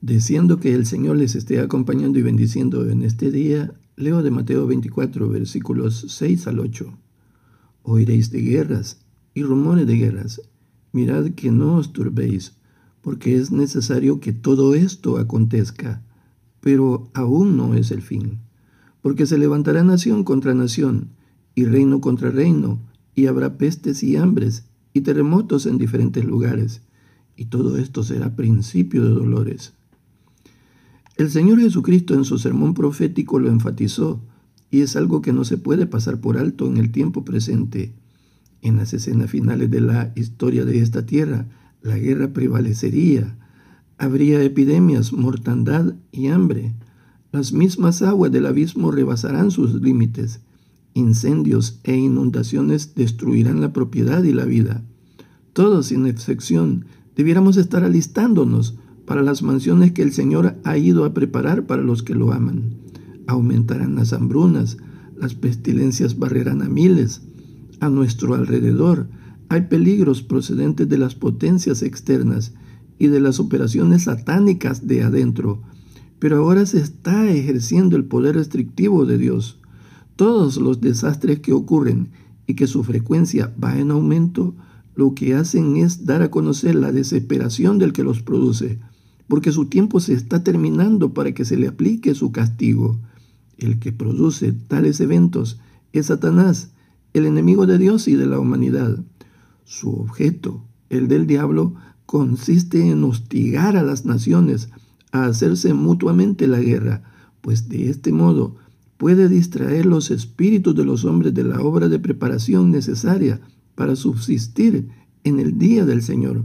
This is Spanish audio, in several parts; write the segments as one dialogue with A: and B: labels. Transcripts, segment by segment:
A: Deseando que el Señor les esté acompañando y bendiciendo en este día, leo de Mateo 24, versículos 6 al 8. Oiréis de guerras y rumores de guerras. Mirad que no os turbéis, porque es necesario que todo esto acontezca, pero aún no es el fin. Porque se levantará nación contra nación, y reino contra reino, y habrá pestes y hambres, y terremotos en diferentes lugares, y todo esto será principio de dolores. El Señor Jesucristo en su sermón profético lo enfatizó, y es algo que no se puede pasar por alto en el tiempo presente. En las escenas finales de la historia de esta tierra, la guerra prevalecería. Habría epidemias, mortandad y hambre. Las mismas aguas del abismo rebasarán sus límites. Incendios e inundaciones destruirán la propiedad y la vida. Todos, sin excepción, debiéramos estar alistándonos para las mansiones que el Señor ha ido a preparar para los que lo aman. Aumentarán las hambrunas, las pestilencias barrerán a miles. A nuestro alrededor hay peligros procedentes de las potencias externas y de las operaciones satánicas de adentro, pero ahora se está ejerciendo el poder restrictivo de Dios. Todos los desastres que ocurren y que su frecuencia va en aumento, lo que hacen es dar a conocer la desesperación del que los produce, porque su tiempo se está terminando para que se le aplique su castigo. El que produce tales eventos es Satanás, el enemigo de Dios y de la humanidad. Su objeto, el del diablo, consiste en hostigar a las naciones a hacerse mutuamente la guerra, pues de este modo puede distraer los espíritus de los hombres de la obra de preparación necesaria para subsistir en el día del Señor.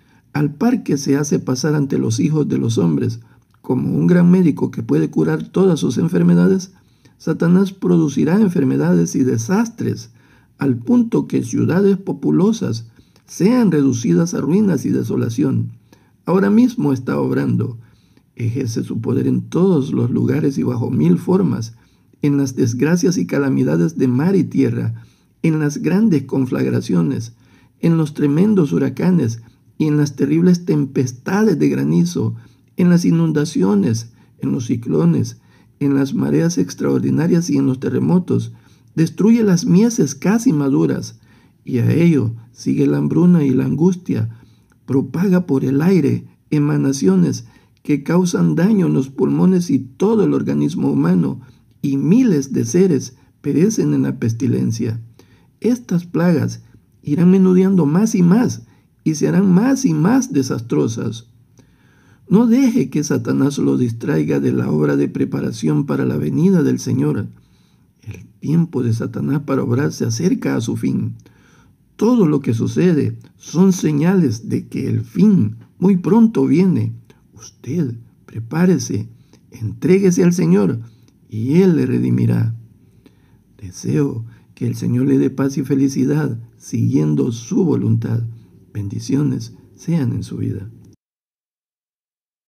A: Al par que se hace pasar ante los hijos de los hombres como un gran médico que puede curar todas sus enfermedades, Satanás producirá enfermedades y desastres al punto que ciudades populosas sean reducidas a ruinas y desolación. Ahora mismo está obrando. Ejerce su poder en todos los lugares y bajo mil formas, en las desgracias y calamidades de mar y tierra, en las grandes conflagraciones, en los tremendos huracanes y en las terribles tempestades de granizo, en las inundaciones, en los ciclones, en las mareas extraordinarias y en los terremotos. Destruye las mieses casi maduras, y a ello sigue la hambruna y la angustia. Propaga por el aire emanaciones que causan daño en los pulmones y todo el organismo humano, y miles de seres perecen en la pestilencia. Estas plagas irán menudeando más y se harán más y más desastrosas. No deje que Satanás lo distraiga de la obra de preparación para la venida del Señor. El tiempo de Satanás para obrar se acerca a su fin. Todo lo que sucede son señales de que el fin muy pronto viene. Usted prepárese, entréguese al Señor y Él le redimirá. Deseo que el Señor le dé paz y felicidad siguiendo su voluntad. Bendiciones sean en su vida.